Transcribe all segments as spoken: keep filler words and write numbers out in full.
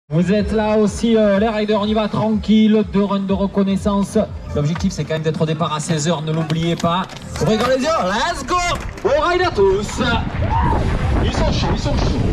Vous êtes là aussi, euh, les riders, on y va tranquille, deux runs de reconnaissance. L'objectif c'est quand même d'être au départ à seize heures, ne l'oubliez pas. Ouvrez grand les yeux, let's go! Au rider tous! Ils sont chauds, ils sont chauds.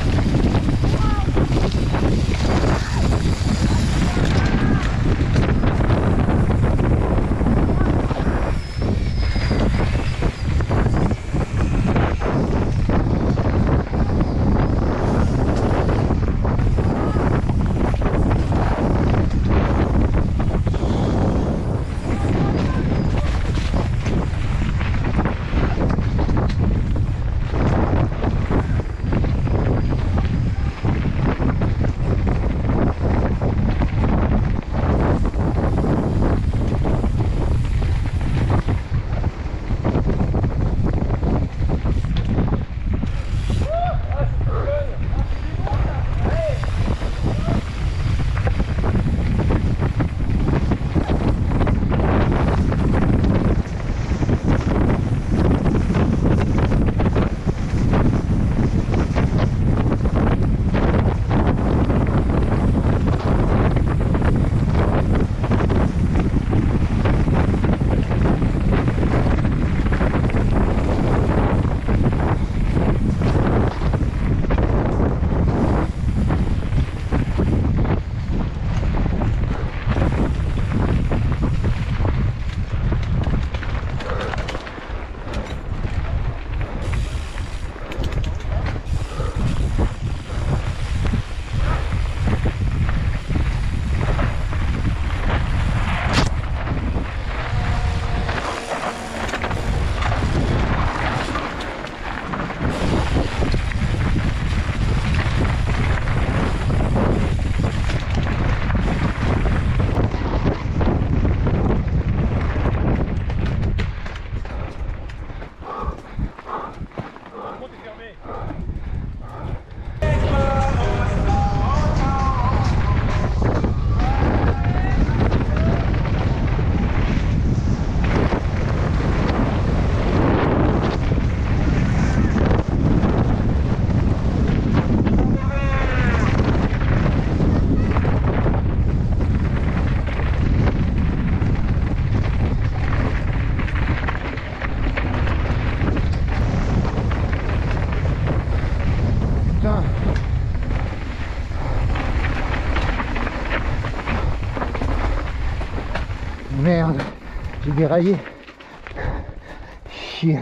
Merde, j'ai déraillé. Chier.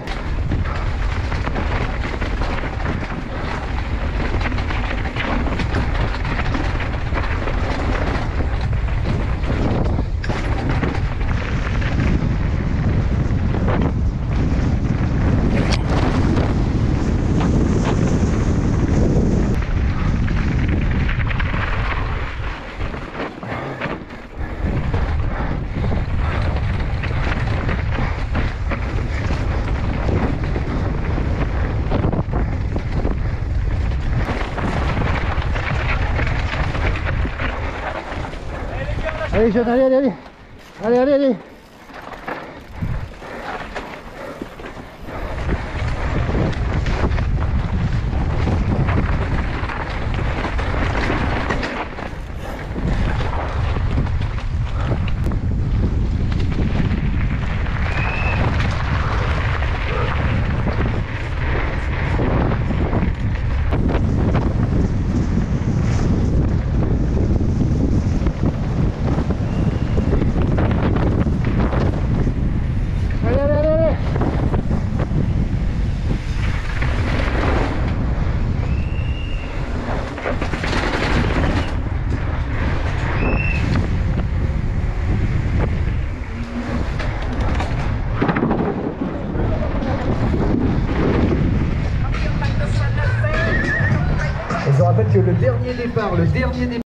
Allez jeune, allez, allez, allez, allez, allez, allez. Je rappelle que le dernier départ, le dernier départ